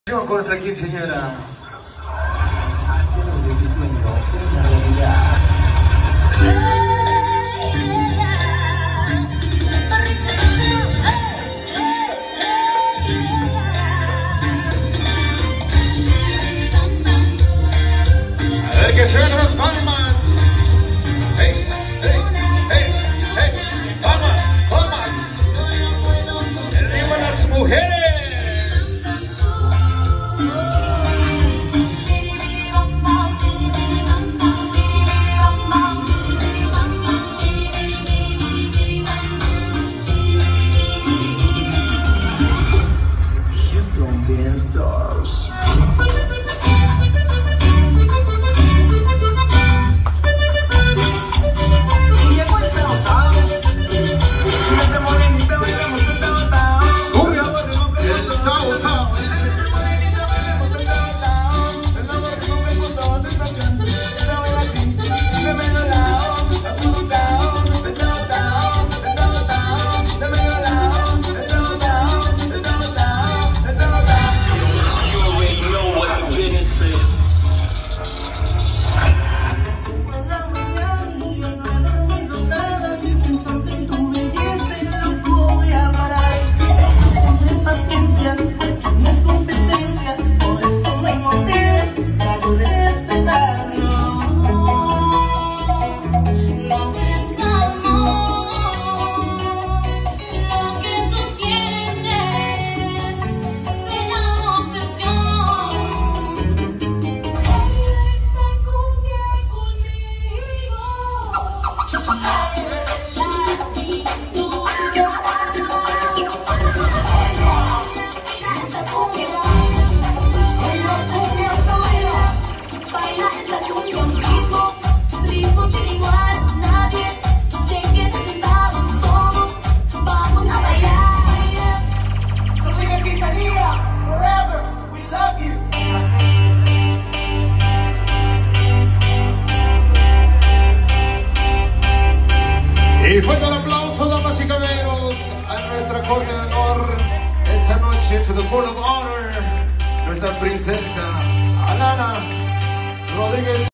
Con nuestra quinceañera. Hacemos de tu sueño una realidad. A ver que suenan las palmas. Hey, hey, hey, hey. Palmas, palmas. El ritmo de las mujeres. Stars. Y llegó el Tao-Tao. Esta morenita bailamos el Tao-Tao. Cumbia, el Tao-Tao. Esta morenita bailamos el Tao-Tao. El amor que nunca encontraba sensación. Esa baila así, de medio lado, a puro Tao. El Tao-Tao, el Tao-Tao. De medio lado, el Tao-Tao, el Tao-Tao, el Tao-Tao. No es competencia, por eso no hay motivos para respetarlo. No es amor, lo que tú sientes se llama obsesión. Esta cumbia conmigo, la cintura. Baila esta cumbia un ritmo sin igual, nadie se queda sentado, todos vamos a bailar. Somos la Quintanilla, forever, we love you. Y fuerte el aplauso, damas y caballeros, a nuestra corte de honor esta noche, to the court of honor, nuestra princesa Alana Xv.